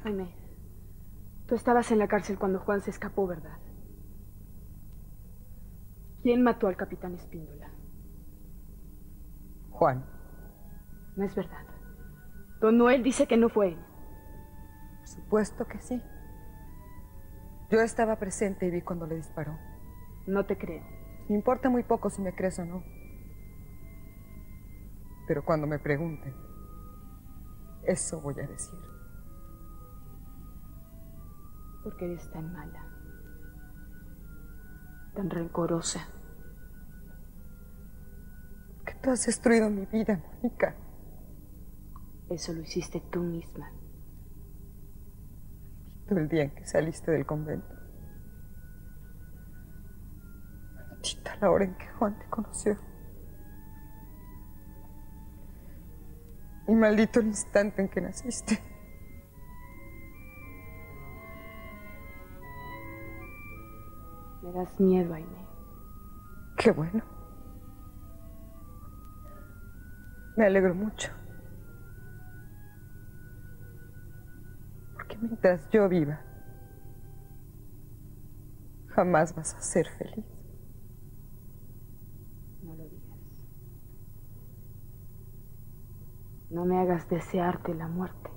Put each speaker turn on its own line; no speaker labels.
Jaime, tú estabas en la cárcel cuando Juan se escapó, ¿verdad? ¿Quién mató al capitán Espíndola?
Juan.
No es verdad. Don Noel dice que no fue él.
Por supuesto que sí. Yo estaba presente y vi cuando le disparó.
No te creo.
Me importa muy poco si me crees o no. Pero cuando me pregunten, eso voy a decir.
¿Por qué eres tan mala? Tan rencorosa.
Que tú has destruido mi vida, Mónica.
Eso lo hiciste tú misma.
Todo el día en que saliste del convento. Maldita la hora en que Juan te conoció. Y maldito el instante en que naciste.
Me das miedo, Jaime.
Qué bueno. Me alegro mucho. Porque mientras yo viva, jamás vas a ser feliz.
No lo digas. No me hagas desearte la muerte.